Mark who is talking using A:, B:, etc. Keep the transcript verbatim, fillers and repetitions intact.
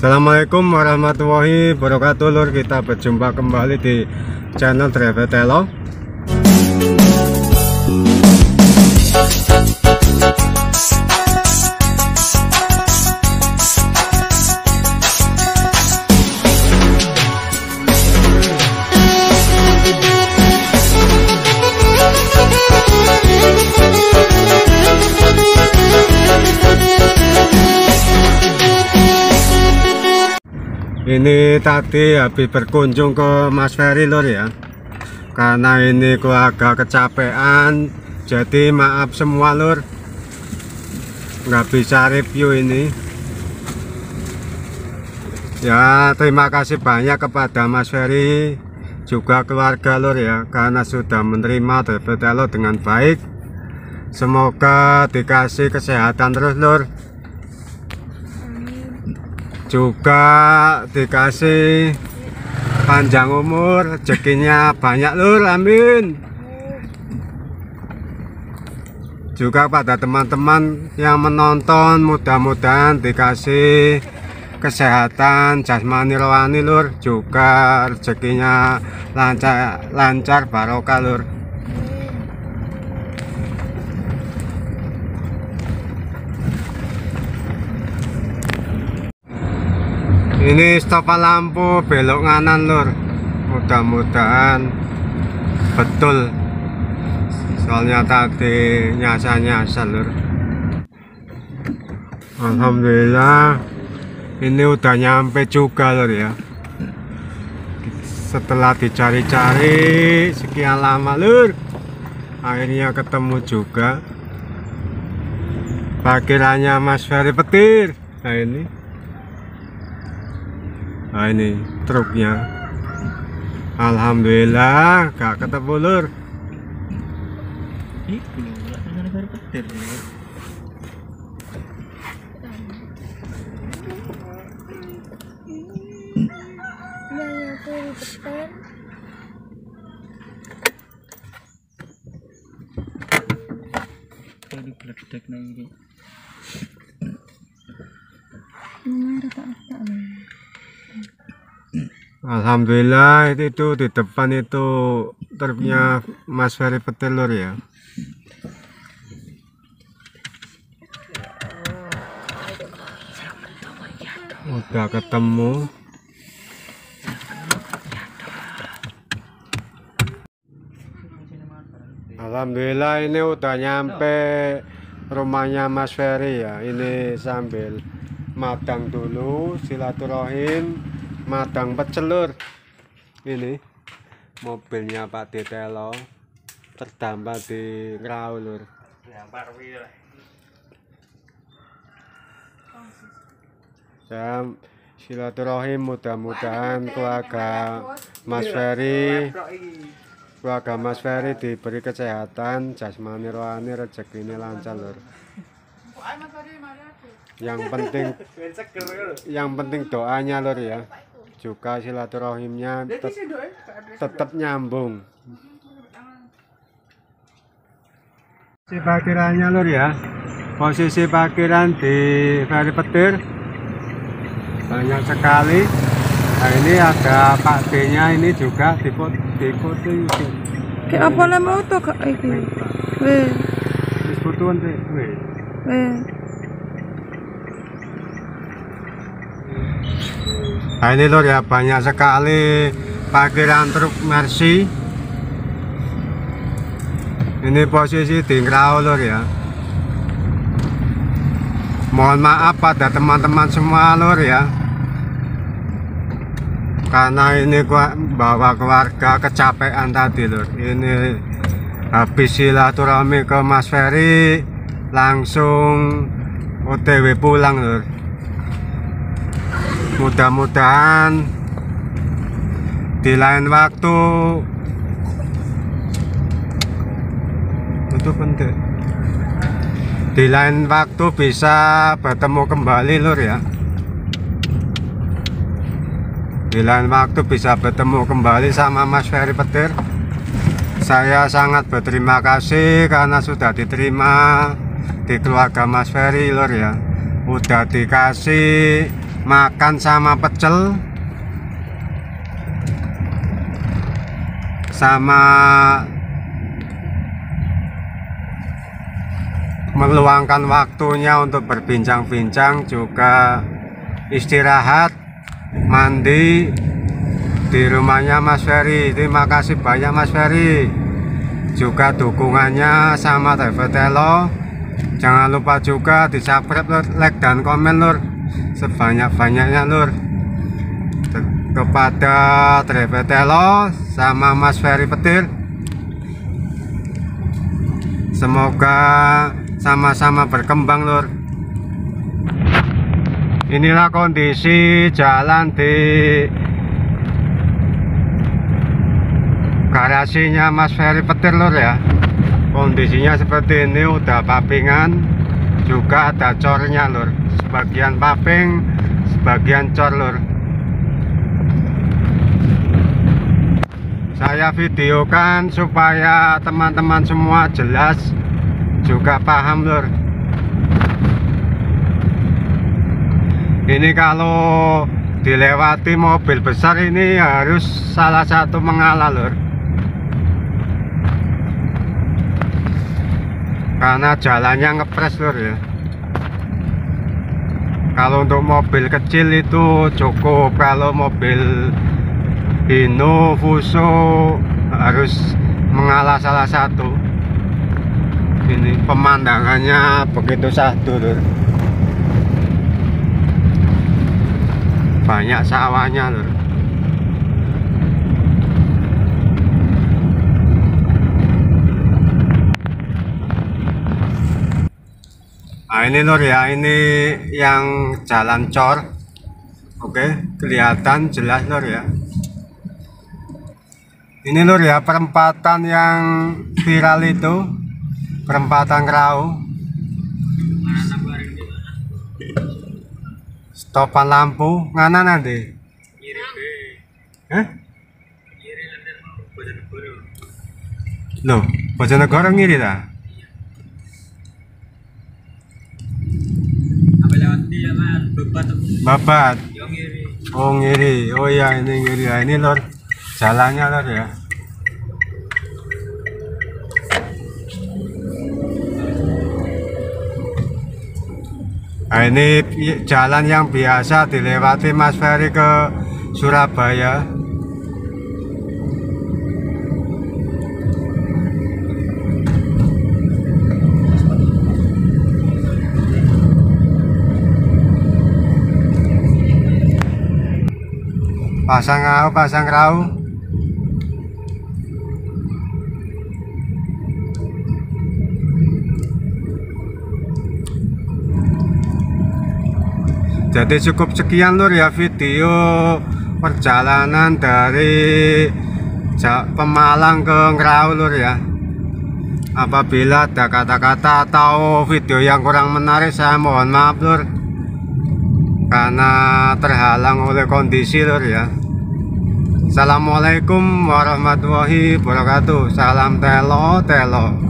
A: Assalamualaikum warahmatullahi wabarakatuh lur. Kita berjumpa kembali di channel Driver Telo. Ini tadi habis berkunjung ke Mas Ferry lur ya, karena ini keluarga kecapean, jadi maaf semua lur, nggak bisa review ini ya. Terima kasih banyak kepada Mas Ferry juga keluarga lur ya, karena sudah menerima Driver Telo dengan baik. Semoga dikasih kesehatan terus lur, juga dikasih panjang umur, rezekinya banyak lur, amin. Juga pada teman-teman yang menonton, mudah-mudahan dikasih kesehatan jasmani rohani lur, juga rezekinya lancar lancar barokah lur. Ini stopan lampu belok kanan lur, mudah-mudahan betul, soalnya tadi nyasar-nyasar lur. Alhamdulillah ini udah nyampe juga lur ya, setelah dicari-cari sekian lama lur, akhirnya ketemu juga parkirannya Mas Ferry Petir. Nah ini Nah ini truknya, alhamdulillah gak ketemu lur. Alhamdulillah itu, itu di depan itu truknya Mas Ferry Petir lur ya. Udah ketemu. Alhamdulillah ini udah nyampe rumahnya Mas Ferry ya. Ini sambil madang dulu, silaturahim, madang pecel lur. Ini mobilnya Pak Telo terdampar di Ngrau lur. Ya, silaturahim, mudah-mudahan keluarga Mas Ferry keluarga Mas Ferry diberi kesehatan jasmani rohani, rezeki ini lancar lur. Yang penting yang penting doanya lur ya, juga silaturahimnya tet tetap nyambung. Si parkirannya lur ya, posisi parkiran di Ferry Petir banyak sekali. Nah ini ada Pak D nya ini juga diikuti.
B: Kayak apa nama itu kak ini? Weh.
A: Disebutkan deh. Weh.
B: Weh.
A: Nah ini lur ya, banyak sekali parkiran truk Mercy. Ini posisi di Ngrau lur ya. Mohon maaf pada teman-teman semua lur ya, karena ini gua bawa keluarga kecapean tadi lur. Ini habis silaturahmi ke Mas Ferry langsung O T W pulang lur. Mudah-mudahan di lain waktu itu penting, di lain waktu bisa bertemu kembali lur ya. Di lain waktu bisa bertemu kembali sama Mas Ferry Petir. Saya sangat berterima kasih karena sudah diterima di keluarga Mas Ferry lur ya. Udah dikasih makan sama pecel sama meluangkan waktunya untuk berbincang-bincang, juga istirahat, mandi di rumahnya Mas Ferry. Terima kasih banyak Mas Ferry, juga dukungannya sama Trevetelo. Jangan lupa juga di subscribe lur, like dan komen lur, sebanyak-banyaknya lur, kepada Trevetelo sama Mas Ferry Petir. Semoga sama-sama berkembang lur. Inilah kondisi jalan di garasinya Mas Ferry Petir lur ya. Kondisinya seperti ini, udah papingan, juga ada cornya lur. Sebagian paping, sebagian cor lur. Saya videokan supaya teman-teman semua jelas, juga paham lur. Ini kalau dilewati mobil besar ini harus salah satu mengalah lur, karena jalannya ngepres lur ya. Kalau untuk mobil kecil itu cukup, kalau mobil Hino, Fuso harus mengalah salah satu. Ini pemandangannya begitu sahdu lur, banyak sawahnya lur. Nah ini lur ya, ini yang jalan cor. Oke, kelihatan jelas lur ya. Ini lur ya, perempatan yang viral itu, perempatan Ngrau. Stopan lampu ngana nanti. Hah? Loh, Bojonegoro ngiri ta? Babat. Oh ngiri. Oh iya, ini ngiri ya. Ini lor jalannya lor ya. Nah, ini jalan yang biasa dilewati Mas Ferry ke Surabaya. Pasang rau, pasang rau. Jadi cukup sekian lur ya video perjalanan dari Pemalang ke Ngrau lur ya. Apabila ada kata-kata atau video yang kurang menarik, saya mohon maaf lur, karena terhalang oleh kondisi lur ya. Assalamualaikum warahmatullahi wabarakatuh. Salam telo telo.